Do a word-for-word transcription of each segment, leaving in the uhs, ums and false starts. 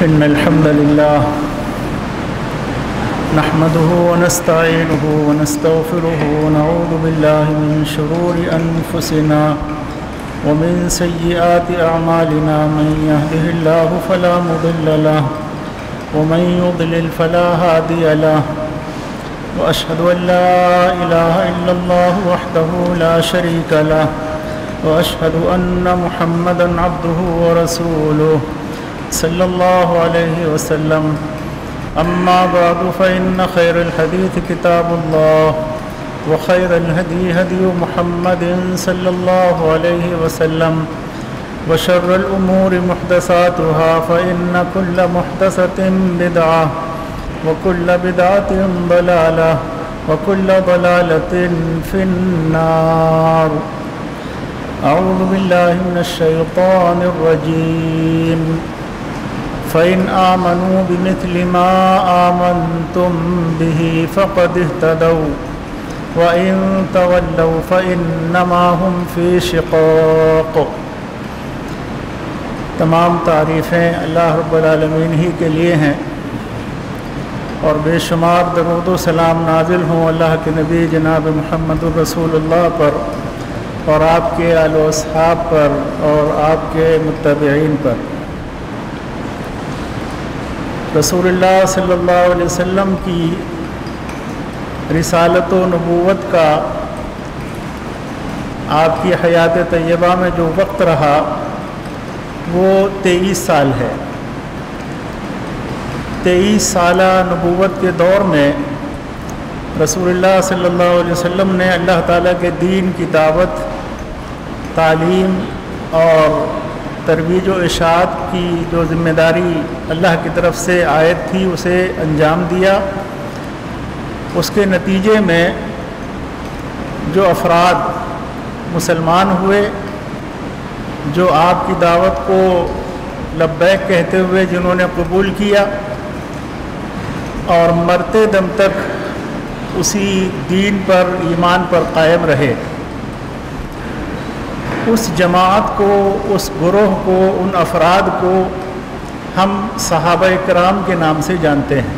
إن الحمد لله نحمده ونستعينه ونستغفره ونعوذ بالله من شرور أنفسنا ومن سيئات أعمالنا من يهده الله فلا مضل له ومن يضلل فلا هادي له وأشهد أن لا إله إلا الله وحده لا شريك له وأشهد أن محمدًا عبده ورسوله صلى الله عليه وسلم أما بعد فإن خير الحديث كتاب الله وخير الهدي هدي محمد صلى الله عليه وسلم وشر الأمور محدثاتها فإن كل محدثة بدعة وكل بدعة ضلالة وكل ضلالة في النار. أعوذ بالله من الشيطان الرجيم. فإن آمنوا بمثل ما آمنتم به فقد اهتدوا وإن تولوا فإنما هم في شقاق. تمام تعریفیں اللہ رب العالمین ہی کے لیے ہیں اور بے شمار درود و سلام نازل ہوں اللہ کے نبی جناب محمد الرسول اللہ پر اور آپ کے آل و اصحاب پر اور آپ کے متبعین پر. رسول اللہ صلی اللہ علیہ وسلم کی رسالت و نبوت کا آپ کی حیات طیبہ میں جو وقت رہا وہ تیئیس سال ہے. تیئیس سالہ نبوت کے دور میں رسول اللہ صلی اللہ علیہ وسلم نے اللہ تعالیٰ کے دین کی دعوت، تعلیم اور ترویج و اشاعت کی جو ذمہ داری اللہ کی طرف سے عائد تھی اسے انجام دیا. اس کے نتیجے میں جو افراد مسلمان ہوئے، جو آپ کی دعوت کو لبیک کہتے ہوئے جنہوں نے قبول کیا اور مرتے دم تک اسی دین پر ایمان پر قائم رہے، اس جماعت کو، اس گروہ کو، ان افراد کو ہم صحابہ کرام کے نام سے جانتے ہیں.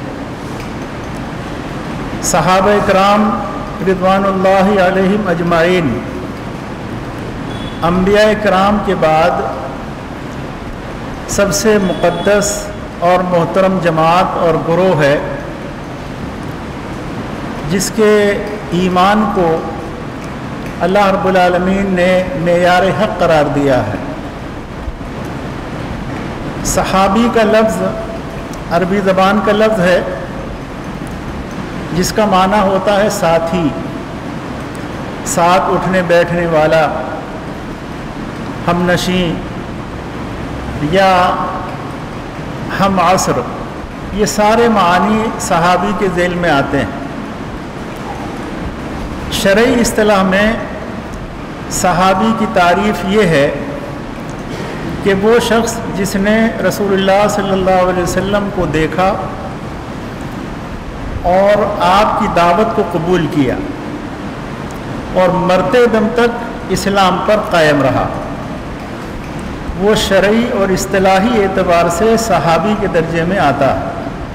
صحابہ کرام رضوان اللہ علیہم اجمعین انبیاء کرام کے بعد سب سے مقدس اور محترم جماعت اور گروہ ہے جس کے ایمان کو اللہ رب العالمین نے معیار حق قرار دیا ہے. صحابی کا لفظ عربی زبان کا لفظ ہے جس کا معنی ہوتا ہے ساتھی، ساتھ اٹھنے بیٹھنے والا، ہم نشیں یا ہم عصر. یہ سارے معانی صحابی کے ذیل میں آتے ہیں. شرعی اصطلاح میں صحابی کی تعریف یہ ہے کہ وہ شخص جس نے رسول اللہ صلی اللہ علیہ وسلم کو دیکھا اور آپ کی دعوت کو قبول کیا اور مرتے دم تک اسلام پر قائم رہا، وہ شرعی اور اصطلاحی اعتبار سے صحابی کے درجے میں آتا ہے.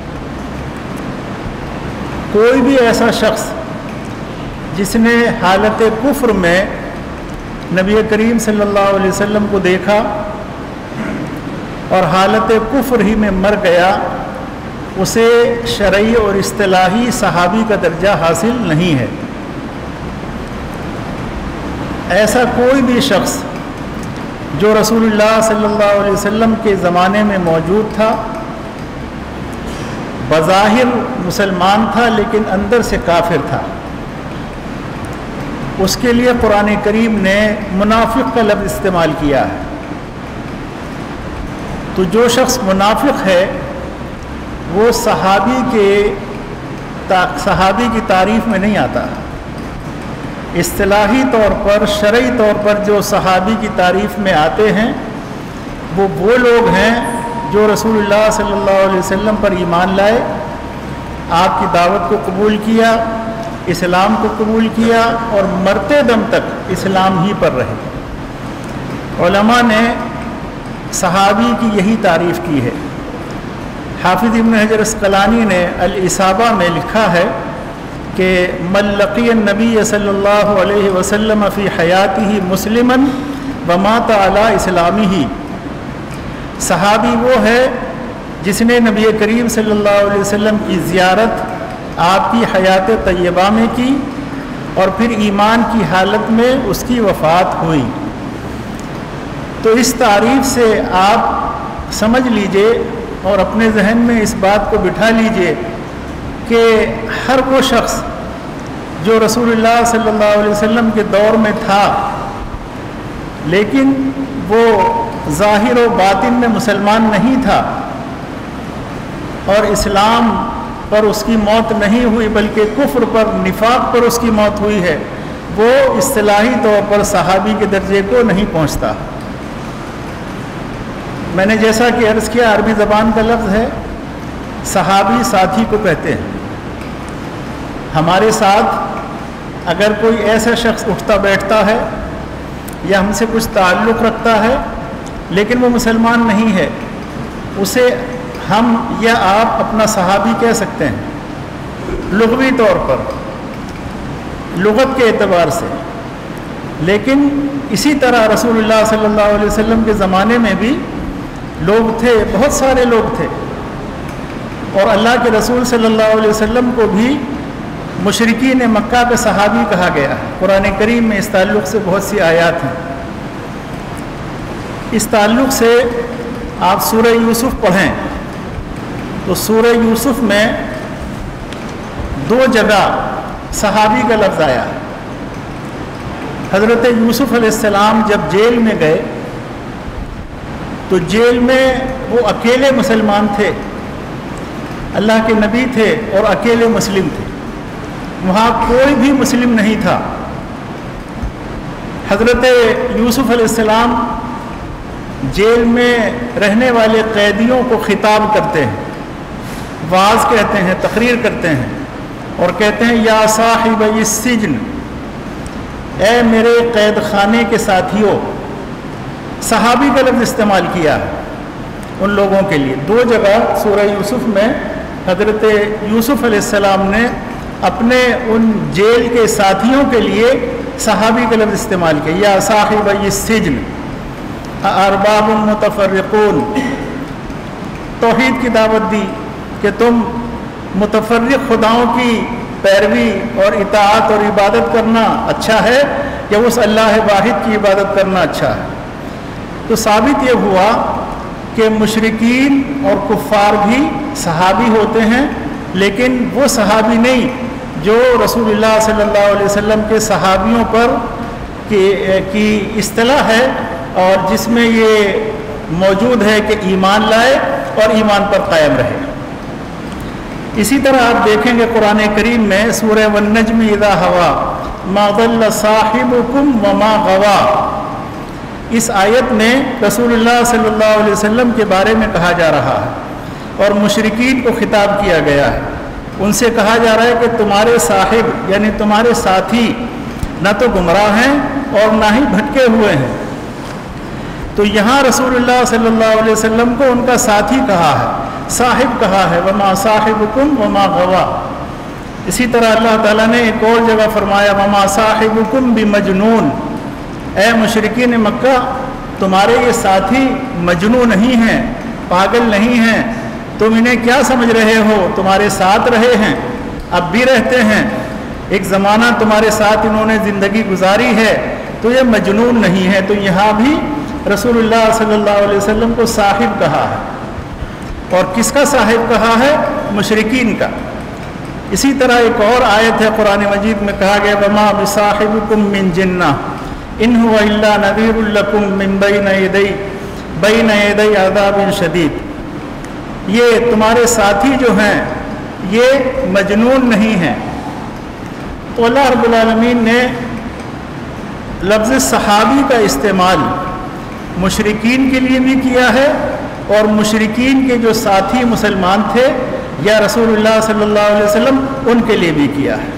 کوئی بھی ایسا شخص جس نے حالت کفر میں نبی کریم صلی اللہ علیہ وسلم کو دیکھا اور حالت کفر ہی میں مر گیا، اسے شرعی اور اصطلاحی صحابی کا درجہ حاصل نہیں ہے. ایسا کوئی بھی شخص جو رسول اللہ صلی اللہ علیہ وسلم کے زمانے میں موجود تھا، بظاہر مسلمان تھا لیکن اندر سے کافر تھا، اس کے لیے قرآن کریم نے منافق کا لفظ استعمال کیا ہے. تو جو شخص منافق ہے وہ صحابی کے صحابی کی تعریف میں نہیں آتا. اصطلاحی طور پر، شرعی طور پر جو صحابی کی تعریف میں آتے ہیں وہ وہ لوگ ہیں جو رسول اللہ صلی اللہ علیہ وسلم پر ایمان لائے، آپ کی دعوت کو قبول کیا، اسلام کو قبول کیا اور مرتے دم تک اسلام ہی پر رہے. علماء نے صحابی کی یہی تعریف کی ہے حافظ ابن حجر اسقلانی نے الاصابہ میں لکھا ہے کہ من لقی النبی صلی اللہ علیہ وسلم فی حیاتہ مسلما ومات علی اسلامہ، صحابی وہ ہے جس نے نبی کریم صلی اللہ علیہ وسلم کی زیارت آپ کی حیات طیبہ میں کی اور پھر ایمان کی حالت میں اس کی وفات ہوئی۔ تو اس تعریف سے آپ سمجھ لیجئے اور اپنے ذہن میں اس بات کو بٹھا لیجئے کہ ہر وہ شخص جو رسول اللہ صلی اللہ علیہ وسلم کے دور میں تھا لیکن وہ ظاہر و باطن میں مسلمان نہیں تھا اور اسلام پر اس کی موت نہیں ہوئی بلکہ کفر پر، نفاق پر اس کی موت ہوئی ہے، وہ اصطلاحی طور پر صحابی کے درجے کو نہیں پہنچتا۔ میں نے جیسا کہ عرض کیا عربی زبان کا لفظ ہے، صحابی ساتھی کو کہتے ہیں۔ ہمارے ساتھ اگر کوئی ایسا شخص اٹھتا بیٹھتا ہے یا ہم سے کچھ تعلق رکھتا ہے لیکن وہ مسلمان نہیں ہے، اسے ہم یا آپ اپنا صحابی کہہ سکتے ہیں لغوی طور پر، لغت کے اعتبار سے۔ لیکن اسی طرح رسول اللہ صلی اللہ علیہ وسلم کے زمانے میں بھی لوگ تھے، بہت سارے لوگ تھے، اور اللہ کے رسول صلی اللہ علیہ وسلم کو بھی مشرکین مکہ کے صحابی کہا گیا ہے۔ قرآن کریم میں اس تعلق سے بہت سی آیات ہیں۔ اس تعلق سے آپ سورہ یوسف پڑھیں تو سورہ یوسف میں دو جگہ صحابی کا لفظ آیا ہے۔ حضرت یوسف علیہ السلام جب جیل میں گئے تو جیل میں وہ اکیلے مسلمان تھے، اللہ کے نبی تھے اور اکیلے مسلم تھے، وہاں کوئی بھی مسلم نہیں تھا۔ حضرت یوسف علیہ السلام جیل میں رہنے والے قیدیوں کو خطاب کرتے ہیں، واعظ کہتے ہیں، تقریر کرتے ہیں اور کہتے ہیں یا صاحب السجن، اے میرے قید خانے کے ساتھیوں۔ صحابی کا لفظ استعمال کیا ہے ان لوگوں کے لیے۔ دو جگہ سورہ یوسف میں حضرت یوسف علیہ السلام نے اپنے ان جیل کے ساتھیوں کے لیے صحابی کا لفظ استعمال کیا، یا صاحب السجن ارباب متفرقون۔ توحید کی دعوت دی کہ تم متفرق خداؤں کی پیروی اور اطاعت اور عبادت کرنا اچھا ہے یا اس اللہ واحد کی عبادت کرنا اچھا ہے؟ تو ثابت یہ ہوا کہ مشرکین اور کفار بھی صحابی ہوتے ہیں، لیکن وہ صحابی نہیں جو رسول اللہ صلی اللہ علیہ وسلم کے صحابیوں پر کی اصطلاح ہے اور جس میں یہ موجود ہے کہ ایمان لائے اور ایمان پر قائم رہے۔ اسی طرح آپ دیکھیں گے قرآن کریم میں سورہ والنجم اذا ہوا ما ضل صاحبکم وما غوا، اس آیت میں رسول اللہ صلی اللہ علیہ وسلم کے بارے میں کہا جا رہا ہے اور مشرکین کو خطاب کیا گیا ہے۔ ان سے کہا جا رہا ہے کہ تمہارے صاحب یعنی تمہارے ساتھی نہ تو گمراہ ہیں اور نہ ہی بھٹکے ہوئے ہیں۔ تو یہاں رسول اللہ صلی اللہ علیہ وسلم کو ان کا ساتھی کہا ہے، صاحب کہا ہے، وما صاحبکم وما غوا۔ اسی طرح اللہ تعالیٰ نے ایک اور جگہ فرمایا وما صاحبکم بمجنون، اے مشرکین مکہ تمہارے یہ ساتھی مجنون نہیں ہیں، پاگل نہیں ہیں، تم انہیں کیا سمجھ رہے ہو؟ تمہارے ساتھ رہے ہیں، اب بھی رہتے ہیں، ایک زمانہ تمہارے ساتھ انہوں نے زندگی گزاری ہے، تو یہ مجنون نہیں ہے۔ تو یہاں بھی رسول اللہ صلی اللہ علیہ وسلم کو صاحب کہا ہے، اور کس کا صاحب کہا ہے؟ مشرکین کا۔ اسی طرح ایک اور آیت ہے قرآن مجید میں کہا گیا وما بصاحبکم من جنہ ان هو الا نذیر لکم من بین یدی بین یدی عذاب شدید، یہ تمہارے ساتھی جو ہیں یہ مجنون نہیں ہیں۔ تو اللہ رب العالمین نے لفظ صحابی کا استعمال مشرکین کے لیے بھی کیا ہے اور مشرکین کے جو ساتھی مسلمان تھے یا رسول اللہ صلی اللہ علیہ وسلم ان کے لیے بھی کیا ہے۔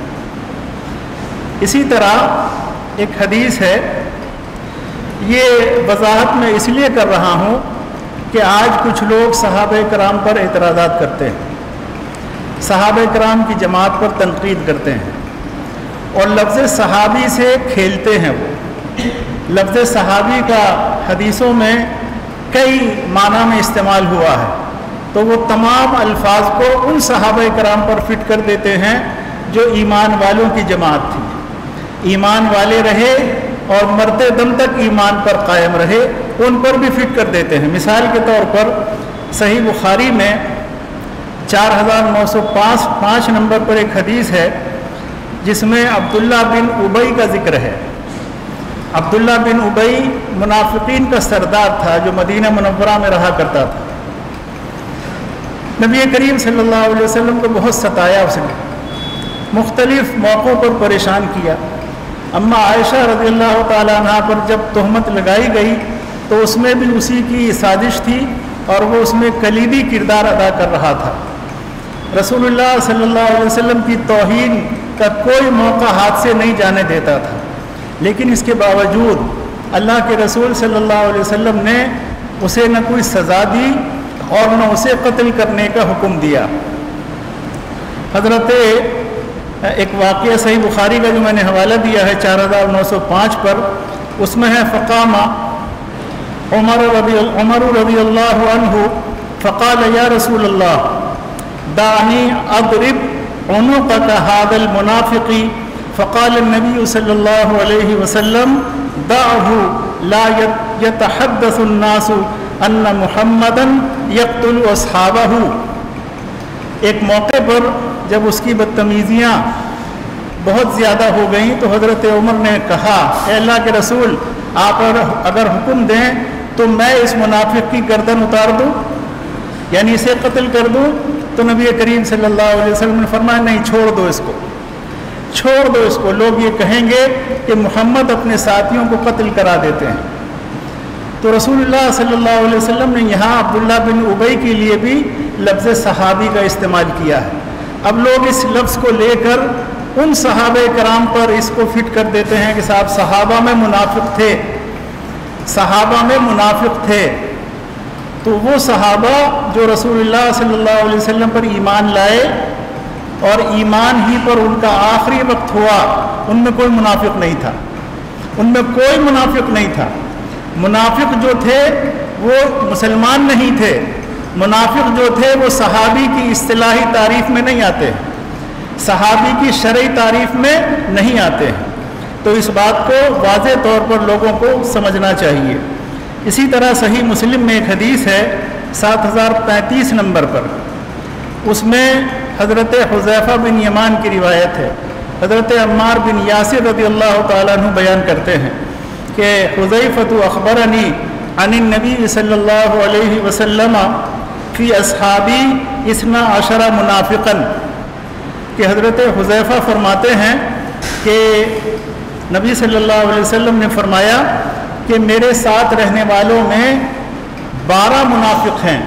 اسی طرح ایک حدیث ہے، یہ وضاحت میں اس لیے کر رہا ہوں کہ آج کچھ لوگ صحابہ کرام پر اعتراضات کرتے ہیں، صحابہ کرام کی جماعت پر تنقید کرتے ہیں اور لفظ صحابی سے کھیلتے ہیں۔ وہ لفظ صحابی کا حدیثوں میں کئی معنی میں استعمال ہوا ہے، تو وہ تمام الفاظ کو ان صحابہ کرام پر فٹ کر دیتے ہیں جو ایمان والوں کی جماعت تھی، ایمان والے رہے اور مرتے دم تک ایمان پر قائم رہے، ان پر بھی فٹ کر دیتے ہیں۔ مثال کے طور پر صحیح بخاری میں چار ہزار نو سو پانچ پانچ نمبر پر ایک حدیث ہے جس میں عبداللہ بن ابی کا ذکر ہے۔ عبداللہ بن ابی منافقین کا سردار تھا جو مدینہ منورہ میں رہا کرتا تھا۔ نبی کریم صلی اللہ علیہ وسلم کو بہت ستایا، اس نے مختلف موقعوں پر پریشان کیا۔ اما عائشہ رضی اللہ تعالیٰ عنہ پر جب تہمت لگائی گئی تو اس میں بھی اسی کی سازش تھی اور وہ اس میں کلیدی کردار ادا کر رہا تھا۔ رسول اللہ صلی اللہ علیہ وسلم کی توہین کا کوئی موقع ہاتھ سے نہیں جانے دیتا تھا، لیکن اس کے باوجود اللہ کے رسول صلی اللہ علیہ وسلم نے اسے نہ کوئی سزا دی اور نہ اسے قتل کرنے کا حکم دیا۔ حضرت ایک واقعہ صحیح بخاری کا جو میں نے حوالہ دیا ہے چار ہزار نو سو پانچ پر، اس میں ہے فقام عمر رضی عمر رضی اللہ عنہ فقال یا رسول اللہ دعنی اضرب عنقك هذا المنافق فقال النبي صلی اللہ علیہ وسلم دعه لا يتحدث الناس ان محمدا يقتل اصحابه۔ ایک موقع پر جب اس کی بدتمیزیاں بہت زیادہ ہو گئیں تو حضرت عمر نے کہا اے اللہ کے رسول آپ اگر حکم دیں تو میں اس منافق کی گردن اتار دوں، یعنی اسے قتل کر دوں؟ تو نبی کریم صلی اللہ علیہ وسلم نے فرمایا نہیں، چھوڑ دو اس کو، چھوڑ دو اس کو، لوگ یہ کہیں گے کہ محمد اپنے ساتھیوں کو قتل کرا دیتے ہیں۔ تو رسول اللہ صلی اللہ علیہ وسلم نے یہاں عبداللہ بن ابی کے لیے بھی لفظ صحابی کا استعمال کیا ہے۔ اب لوگ اس لفظ کو لے کر ان صحابہ کرام پر اس کو فٹ کر دیتے ہیں کہ صاحب صحابہ میں منافق تھے، صحابہ میں منافق تھے۔ تو وہ صحابہ جو رسول اللہ صلی اللہ علیہ وسلم پر ایمان لائے اور ایمان ہی پر ان کا آخری وقت ہوا، ان میں کوئی منافق نہیں تھا، ان میں کوئی منافق نہیں تھا۔ منافق جو تھے وہ مسلمان نہیں تھے، منافق جو تھے وہ صحابی کی اصطلاحی تعریف میں نہیں آتے، صحابی کی شرعی تعریف میں نہیں آتے ہیں۔ تو اس بات کو واضح طور پر لوگوں کو سمجھنا چاہیے۔ اسی طرح صحیح مسلم میں ایک حدیث ہے سات ہزار پینتیس نمبر پر، اس میں حضرت حذیفہ بن یمان کی روایت ہے۔ حضرت عمار بن یاسر رضی اللہ تعالیٰ عنہ بیان کرتے ہیں کہ حذیفۃ اخبرنی عن النبی صلی اللہ علیہ وسلم فی اصحابی اثنا عشر منافقا، کہ حضرت حذیفہ فرماتے ہیں کہ نبی صلی اللہ علیہ وسلم نے فرمایا کہ میرے ساتھ رہنے والوں میں بارہ منافق ہیں۔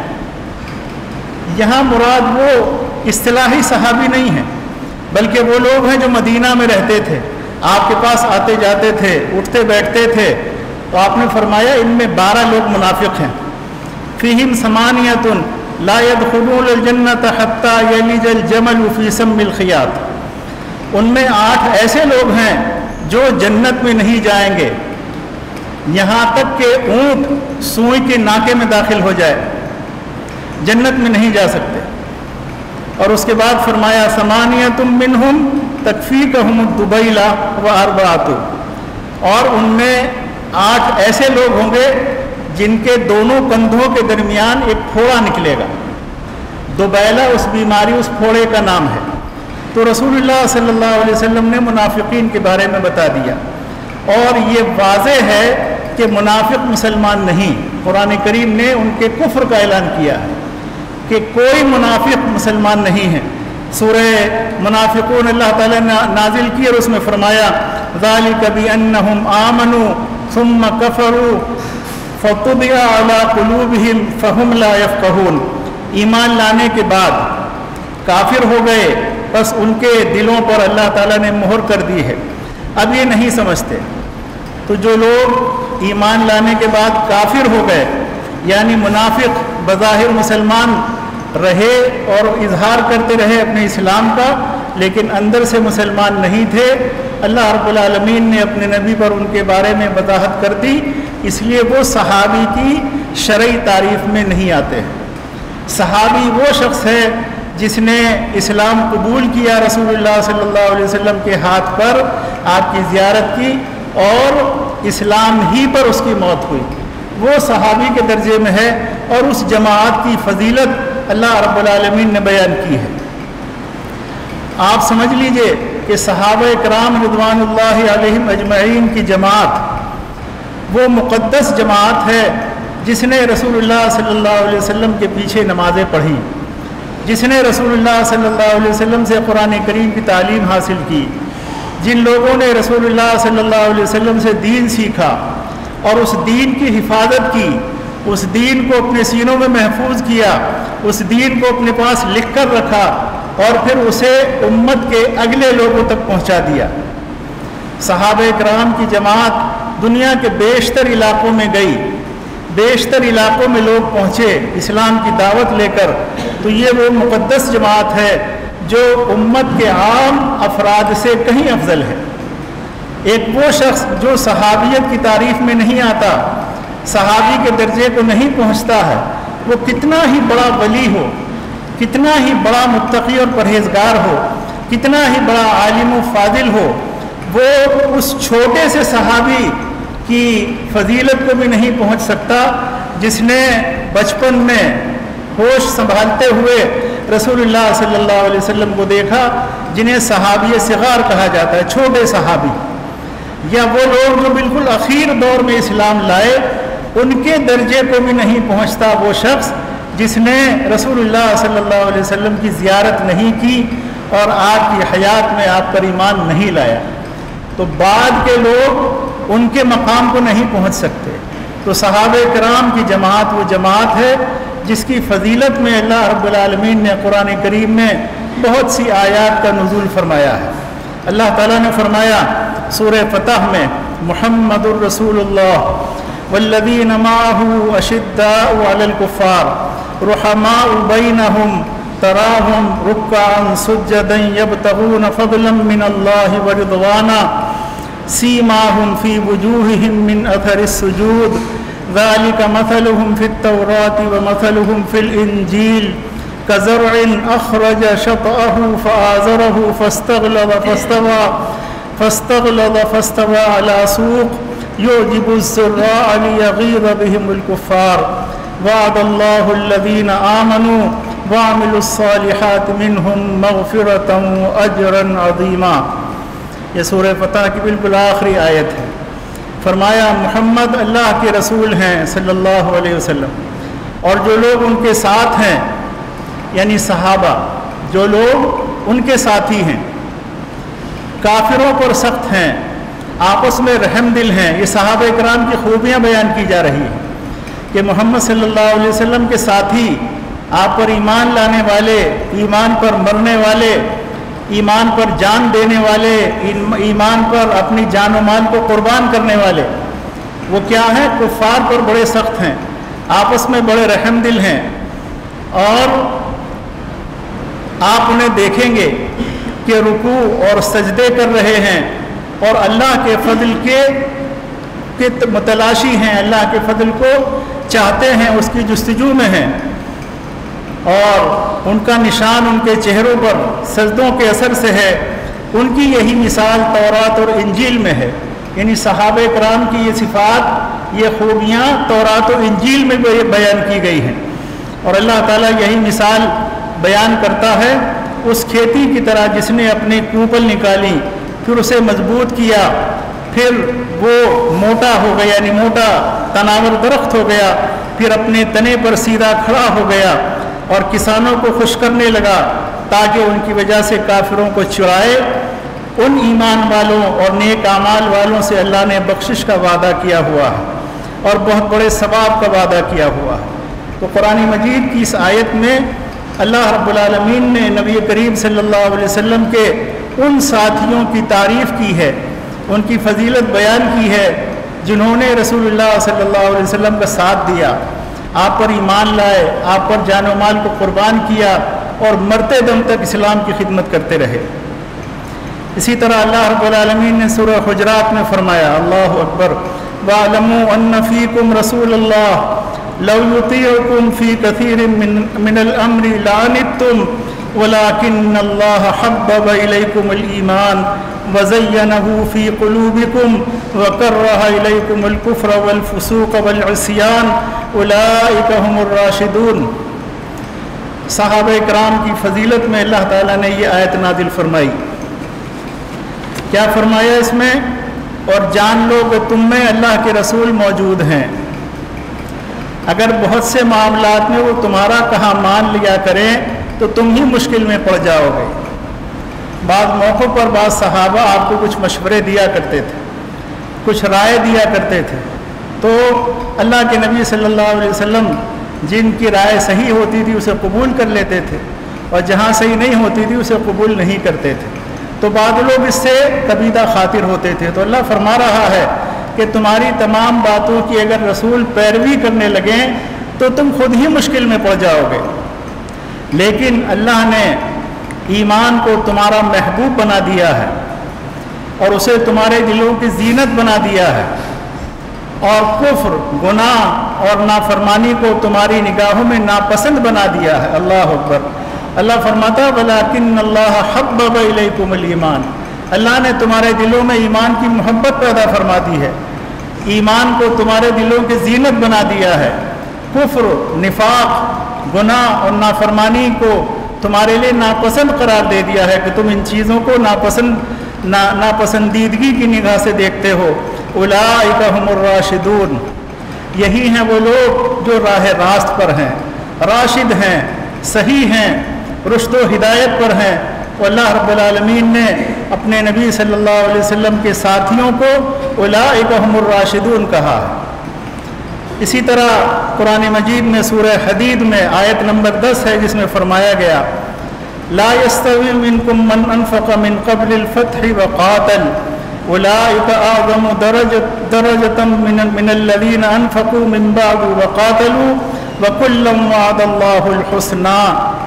یہاں مراد وہ اصطلاحی صحابی نہیں ہیں، بلکہ وہ لوگ ہیں جو مدینہ میں رہتے تھے، آپ کے پاس آتے جاتے تھے، اٹھتے بیٹھتے تھے۔ تو آپ نے فرمایا ان میں بارہ لوگ منافق ہیں۔ فیہم ثمانیۃ لا يدخلون الجنۃ حتی یلج الجمل فی سم الخیاط، ان میں آٹھ ایسے لوگ ہیں جو جنت میں نہیں جائیں گے یہاں تک کہ اونٹ سوئی کے ناکے میں داخل ہو جائے، جنت میں نہیں جا سکتے۔ اور اس کے بعد فرمایا ثمانیۃ منہم تکفیکہم الدبیلہ واربعۃ، اور ان میں آٹھ ایسے لوگ ہوں گے جن کے دونوں کندھوں کے درمیان ایک پھوڑا نکلے گا۔ دبیلہ اس بیماری، اس پھوڑے کا نام ہے۔ تو رسول اللہ صلی اللہ علیہ وسلم نے منافقین کے بارے میں بتا دیا، اور یہ واضح ہے کہ منافق مسلمان نہیں۔ قرآن کریم نے ان کے کفر کا اعلان کیا ہے کہ کوئی منافق مسلمان نہیں ہے۔ سورہ منافقون اللہ تعالیٰ نے نازل کی اور اس میں فرمایا ذَلِكَ بِأَنَّهُمْ آمَنُوا ثُمَّ كَفَرُوا فَطُبِعَ عَلَىٰ قُلُوبِهِمْ فَهُمْ لَا يَفْقَهُونَ، ایمان لانے کے بعد کافر ہو گئے، بس ان کے دلوں پر اللہ تعالیٰ نے مہر کر دی ہے، اب یہ نہیں سمجھتے۔ تو جو لوگ ایمان لانے کے بعد کافر ہو گئے یعنی منافق بظاہر مسلمان رہے اور اظہار کرتے رہے اپنے اسلام کا، لیکن اندر سے مسلمان نہیں تھے۔ اللہ رب العالمین نے اپنے نبی پر ان کے بارے میں وضاحت کر دی، اس لیے وہ صحابی کی شرعی تعریف میں نہیں آتے۔ صحابی وہ شخص ہے جس نے اسلام قبول کیا، رسول اللہ صلی اللہ علیہ وسلم کے ہاتھ پر آپ کی زیارت کی اور اسلام ہی پر اس کی موت ہوئی، وہ صحابی کے درجے میں ہے، اور اس جماعت کی فضیلت اللہ رب العالمین نے بیان کی ہے۔ آپ سمجھ لیجئے کہ صحابہ کرام رضوان اللہ علیہم اجمعین کی جماعت وہ مقدس جماعت ہے جس نے رسول اللہ صلی اللہ علیہ وسلم کے پیچھے نمازیں پڑھی، جس نے رسول اللہ صلی اللہ علیہ وسلم سے قرآن کریم کی تعلیم حاصل کی، جن لوگوں نے رسول اللہ صلی اللہ علیہ وسلم سے دین سیکھا اور اس دین کی حفاظت کی، اس دین کو اپنے سینوں میں محفوظ کیا، اس دین کو اپنے پاس لکھ کر رکھا اور پھر اسے امت کے اگلے لوگوں تک پہنچا دیا۔ صحابہ کرام کی جماعت دنیا کے بیشتر علاقوں میں گئی، بیشتر علاقوں میں لوگ پہنچے اسلام کی دعوت لے کر، تو یہ وہ مقدس جماعت ہے جو امت کے عام افراد سے کہیں افضل ہے۔ ایک وہ شخص جو صحابیت کی تعریف میں نہیں آتا، صحابی کے درجے کو نہیں پہنچتا ہے، وہ کتنا ہی بڑا ولی ہو، کتنا ہی بڑا متقی اور پرہیزگار ہو، کتنا ہی بڑا عالم و فاضل ہو، وہ اس چھوٹے سے صحابی کی فضیلت کو بھی نہیں پہنچ سکتا جس نے بچپن میں ہوش سنبھالتے ہوئے رسول اللہ صلی اللہ علیہ وسلم کو دیکھا، جنہیں صحابی صغار کہا جاتا ہے، چھوٹے صحابی، یا وہ لوگ جو بالکل اخیر دور میں اسلام لائے، ان کے درجے کو بھی نہیں پہنچتا وہ شخص جس نے رسول اللہ صلی اللہ علیہ وسلم کی زیارت نہیں کی اور آپ کی حیات میں آپ پر ایمان نہیں لایا۔ تو بعد کے لوگ ان کے مقام کو نہیں پہنچ سکتے۔ تو صحابہ کرام کی جماعت وہ جماعت ہے جس کی فضیلت میں اللہ رب العالمین نے قرآن کریم میں بہت سی آیات کا نزول فرمایا ہے۔ اللہ تعالیٰ نے فرمایا سورہ فتح میں، محمد الرسول اللہ والذین معہ اشداء علی الکفار رحماء بینہم تراہم رکعا سجدا یبتغون فضلا من اللہ ورضوانا سیماہم فی وجوہہم من اثر السجود ذلك مثلهم في التوراة ومثلهم في الإنجيل كزرع أخرج شطأه فآزره فاستغلظ فاستوى فاستغلظ فاستوى على سوق يعجب الزراع ليغيظ بهم الكفار وعد الله الذين آمنوا وعملوا الصالحات منهم مغفرة وأجرا عظيما۔ یہ سورہ فتح کی بالکل آخری آیت ہے۔ فرمایا محمد اللہ کے رسول ہیں صلی اللہ علیہ وسلم، اور جو لوگ ان کے ساتھ ہیں یعنی صحابہ، جو لوگ ان کے ساتھی ہیں، کافروں پر سخت ہیں، آپس میں رحم دل ہیں۔ یہ صحابہ کرام کی خوبیاں بیان کی جا رہی ہیں کہ محمد صلی اللہ علیہ وسلم کے ساتھی، آپ پر ایمان لانے والے، ایمان پر مرنے والے، ایمان پر جان دینے والے، ایمان پر اپنی جان و مال کو قربان کرنے والے، وہ کیا ہیں؟ کفار پر بڑے سخت ہیں، آپس میں بڑے رحم دل ہیں، اور آپ انہیں دیکھیں گے کہ رکوع اور سجدے کر رہے ہیں اور اللہ کے فضل کے کے متلاشی ہیں، اللہ کے فضل کو چاہتے ہیں، اس کی جستجو میں ہیں، اور ان کا نشان ان کے چہروں پر سجدوں کے اثر سے ہے۔ ان کی یہی مثال تورات اور انجیل میں ہے، یعنی صحابہ کرام کی یہ صفات، یہ خوبیاں تورات اور انجیل میں بیان کی گئی ہیں، اور اللہ تعالیٰ یہی مثال بیان کرتا ہے اس کھیتی کی طرح جس نے اپنی کوپل نکالی، پھر اسے مضبوط کیا، پھر وہ موٹا ہو گیا، یعنی موٹا تناور درخت ہو گیا، پھر اپنے تنے پر سیدھا کھڑا ہو گیا اور کسانوں کو خوش کرنے لگا تاکہ ان کی وجہ سے کافروں کو چرائے۔ ان ایمان والوں اور نیک اعمال والوں سے اللہ نے بخشش کا وعدہ کیا ہوا ہے اور بہت بڑے ثواب کا وعدہ کیا ہوا ہے۔ تو قرآن مجید کی اس آیت میں اللہ رب العالمین نے نبی کریم صلی اللہ علیہ وسلم کے ان ساتھیوں کی تعریف کی ہے، ان کی فضیلت بیان کی ہے جنہوں نے رسول اللہ صلی اللہ علیہ وسلم کا ساتھ دیا، آپ پر ایمان لائے، آپ پر جان و مال کو قربان کیا اور مرتے دم تک اسلام کی خدمت کرتے رہے۔ اسی طرح اللہ رب العالمین نے سورہ حجرات میں فرمایا، اللہ اکبر، وَاعْلَمُوا أَنَّ فِيكُمْ رَسُولَ اللَّهِ لَوْ يُطِيعُكُمْ فِي كَثِيرٍ مِّنَ مِّنَ الْأَمْرِ لَعَنِتُّمْ وَلَكِنَّ اللَّهَ حَبَّبَ إِلَيْكُمُ الْإِيمَانَ وَزَيَّنَهُ فِي قُلُوبِكُمْ وَكَرَّهَ إِلَيْكُمُ الْكُفْرَ وَالْفُسُوقَ وَالْعِصْيَانَ أُولَٰئِكَ هُمُ الرَّاشِدُونَ۔ صحابہ کرام کی فضیلت میں اللہ تعالیٰ نے یہ آیت نازل فرمائی۔ کیا فرمایا اس میں؟ اور جان لو کہ تم میں اللہ کے رسول موجود ہیں، اگر بہت سے معاملات میں وہ تمہارا کہا مان لیا کریں تو تم ہی مشکل میں پڑ جاؤ گے۔ بعض موقعوں پر بعض صحابہ آپ کو کچھ مشورے دیا کرتے تھے، کچھ رائے دیا کرتے تھے، تو اللہ کے نبی صلی اللہ علیہ وسلم جن کی رائے صحیح ہوتی تھی اسے قبول کر لیتے تھے، اور جہاں صحیح نہیں ہوتی تھی اسے قبول نہیں کرتے تھے۔ تو بعض لوگ اس سے کبیدہ خاطر ہوتے تھے۔ تو اللہ فرما رہا ہے کہ تمہاری تمام باتوں کی اگر رسول پیروی کرنے لگیں تو تم خود ہی مشکل میں پڑ جاؤ گے، لیکن اللہ نے ایمان کو تمہارا محبوب بنا دیا ہے اور اسے تمہارے دلوں کی زینت بنا دیا ہے، اور کفر، گناہ اور نافرمانی کو تمہاری نگاہوں میں ناپسند بنا دیا ہے۔ اللہ اکبر۔ اللہ فرماتا وَلَٰكِنَّ اللَّهَ حَبَّبَ إِلَيْكُمُ الْإِيمَانَ، اللہ نے تمہارے دلوں میں ایمان کی محبت پیدا فرما دی ہے، ایمان کو تمہارے دلوں کی زینت بنا دیا ہے، کفر، نفاق، گناہ اور نافرمانی کو تمہارے لیے ناپسند قرار دے دیا ہے کہ تم ان چیزوں کو ناپسند نا ناپسندیدگی کی نگاہ سے دیکھتے ہو۔ أُولَٰئِكَ هُمُ الرَّاشِدُونَ، یہی ہیں وہ لوگ جو راہ راست پر ہیں، راشد ہیں، صحیح ہیں، رشد و ہدایت پر ہیں۔ اور اللہ رب العالمین نے اپنے نبی صلی اللہ علیہ وسلم کے ساتھیوں کو اولئک هم الراشدون کہا ہے۔ اسی طرح قرآن مجید میں سورہ حدید میں آیت نمبر دس ہے جس میں فرمایا گیا لا يستوي منكم من انفق من قبل الفتح وقاتل اولئک اعظم درجة من من الذين انفقوا من بعد وقاتلوا وكلا وعد الله الحسنى۔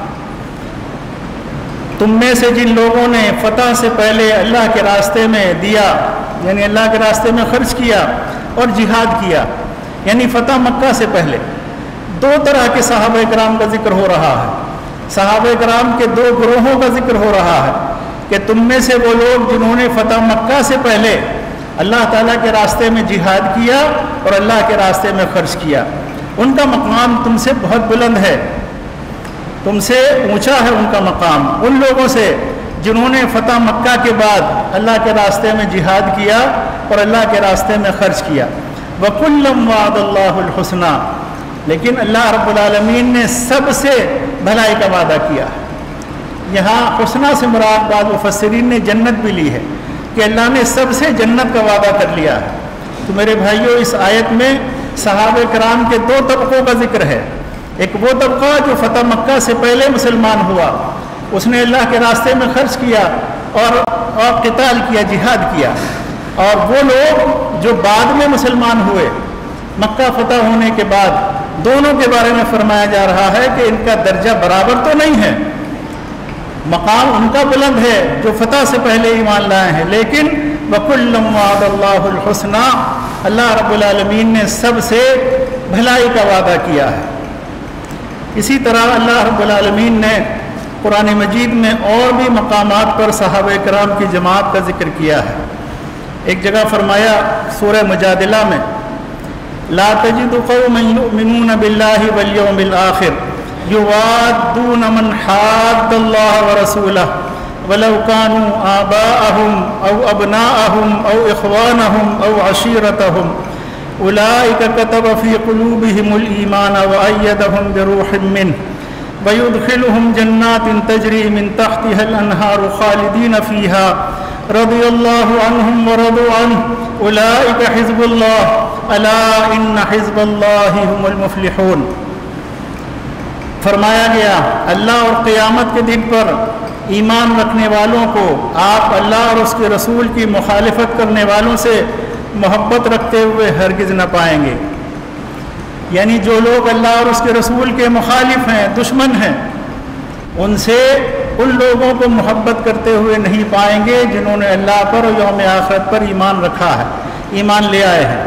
تم میں سے جن لوگوں نے فتح سے پہلے اللہ کے راستے میں دیا، یعنی اللہ کے راستے میں خرچ کیا اور جہاد کیا، یعنی فتح مکہ سے پہلے، دو طرح کے صحابہ کرام کا ذکر ہو رہا ہے۔ صحابہ کرام کے دو گروہوں کا ذکر ہو رہا ہے کہ تم میں سے وہ لوگ جنہوں نے فتح مکہ سے پہلے اللہ تعالیٰ کے راستے میں جہاد کیا اور اللہ کے راستے میں خرچ کیا، ان کا مقام تم سے بہت بلند ہے، تم سے اونچا ہے ان کا مقام ان لوگوں سے جنہوں نے فتح مکہ کے بعد اللہ کے راستے میں جہاد کیا اور اللہ کے راستے میں خرچ کیا۔ وَكُلًّا وَعَدَ اللَّهُ الْحُسْنَى، لیکن اللہ رب العالمین نے سب سے بھلائی کا وعدہ کیا۔ یہاں حسنہ سے مراد بعض مفسرین نے جنت بھی لی ہے کہ اللہ نے سب سے جنت کا وعدہ کر لیا ہے۔ تو میرے بھائیوں، اس آیت میں صحابہ کرام کے دو طبقوں کا ذکر ہے۔ ایک وہ طبقہ جو فتح مکہ سے پہلے مسلمان ہوا، اس نے اللہ کے راستے میں خرچ کیا اور اور قتال کیا، جہاد کیا، اور وہ لوگ جو بعد میں مسلمان ہوئے مکہ فتح ہونے کے بعد، دونوں کے بارے میں فرمایا جا رہا ہے کہ ان کا درجہ برابر تو نہیں ہے، مقام ان کا بلند ہے جو فتح سے پہلے ایمان لائے ہیں، لیکن وَكُلًّا وَعَدَ اللَّهُ الْحُسْنَى، اللہ رب العالمین نے سب سے بھلائی کا وعدہ کیا ہے۔ اسی طرح اللہ رب العالمین نے قرآن مجید میں اور بھی مقامات پر صحابہ کرام کی جماعت کا ذکر کیا ہے۔ ایک جگہ فرمایا سورہ مجادلہ میں لا تجد قوما یؤمنون باللہ والیوم الآخر یوادون من حاد اللہ ورسولہ ولو كانوا آباءهم او ابناءهم او اخوانهم او عشیرتهم اولئک كتب في قلوبهم الایمان وأیدهم بروح منه ويدخلهم جنات تجری من تحتها الانہار خالدین فيها رضی اللہ عنہم ورضوا عنہ اولئک حزب اللہ الا ان حزب اللہ هم المفلحون۔ فرمایا گیا اللہ اور قیامت کے دن پر ایمان رکھنے والوں کو آپ اللہ اور اس کے رسول کی مخالفت کرنے والوں سے محبت رکھتے ہوئے ہرگز نہ پائیں گے، یعنی جو لوگ اللہ اور اس کے رسول کے مخالف ہیں، دشمن ہیں، ان سے ان لوگوں کو محبت کرتے ہوئے نہیں پائیں گے جنہوں نے اللہ پر اور یوم آخرت پر ایمان رکھا ہے، ایمان لے آئے ہیں،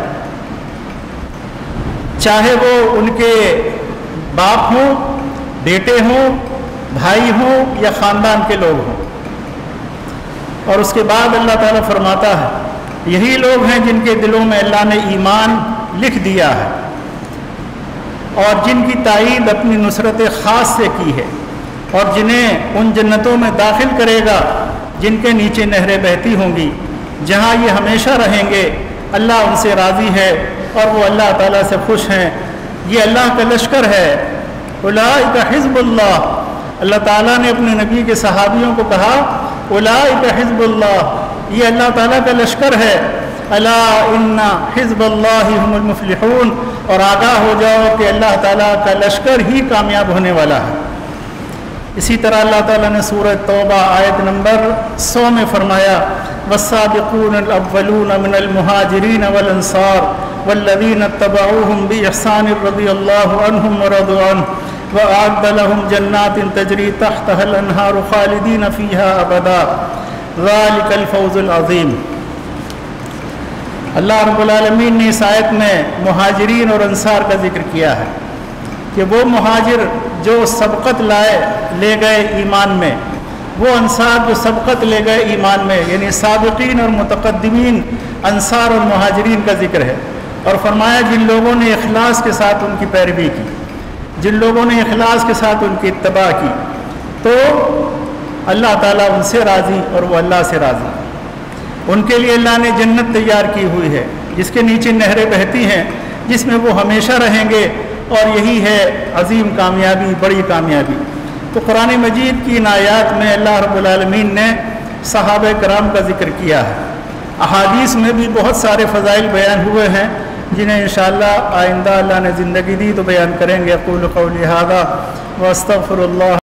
چاہے وہ ان کے باپ ہوں، بیٹے ہوں، بھائی ہوں یا خاندان کے لوگ ہوں۔ اور اس کے بعد اللہ تعالیٰ فرماتا ہے یہی لوگ ہیں جن کے دلوں میں اللہ نے ایمان لکھ دیا ہے اور جن کی تائید اپنی نصرت خاص سے کی ہے، اور جنہیں ان جنتوں میں داخل کرے گا جن کے نیچے نہریں بہتی ہوں گی، جہاں یہ ہمیشہ رہیں گے۔ اللہ ان سے راضی ہے اور وہ اللہ تعالیٰ سے خوش ہیں۔ یہ اللہ کا لشکر ہے۔ اولئک حزب اللہ، اللہ تعالیٰ نے اپنے نبی کے صحابیوں کو کہا اولئک حزب اللہ، یہ اللہ تعالیٰ کا لشکر ہے۔ الا ان حزب اللہ هم المفلحون، اور آگاہ ہو جاؤ کہ اللہ تعالیٰ کا لشکر ہی کامیاب ہونے والا ہے۔ اسی طرح اللہ تعالیٰ نے سورہ توبہ آیت نمبر سو میں فرمایا والسابقون الاولون من المہاجرین والانصار والذین اتبعوهم بإحسان رضی اللہ عنہم ورضوا عنہ وأعد لهم جنات تجری تحتها الانہار خالدین فیہا ابدا ذلک الفوز العظیم۔ اللہ رب العالمین نے اس آیت میں مہاجرین اور انصار کا ذکر کیا ہے کہ وہ مہاجر جو سبقت لائے لے گئے ایمان میں، وہ انصار جو سبقت لے گئے ایمان میں، یعنی سابقین اور متقدمین انصار اور مہاجرین کا ذکر ہے۔ اور فرمایا جن لوگوں نے اخلاص کے ساتھ ان کی پیروی کی، جن لوگوں نے اخلاص کے ساتھ ان کی اتباع کی، تو اللہ تعالیٰ ان سے راضی اور وہ اللہ سے راضی۔ ان کے لیے اللہ نے جنت تیار کی ہوئی ہے جس کے نیچے نہریں بہتی ہیں، جس میں وہ ہمیشہ رہیں گے، اور یہی ہے عظیم کامیابی، بڑی کامیابی۔ تو قرآن مجید کی ان آیات میں اللہ رب العالمین نے صحابہ کرام کا ذکر کیا ہے۔ احادیث میں بھی بہت سارے فضائل بیان ہوئے ہیں جنہیں انشاءاللہ آئندہ اللہ نے زندگی دی تو بیان کریں گے۔ اقول قولی ھذا واستغفر اللہ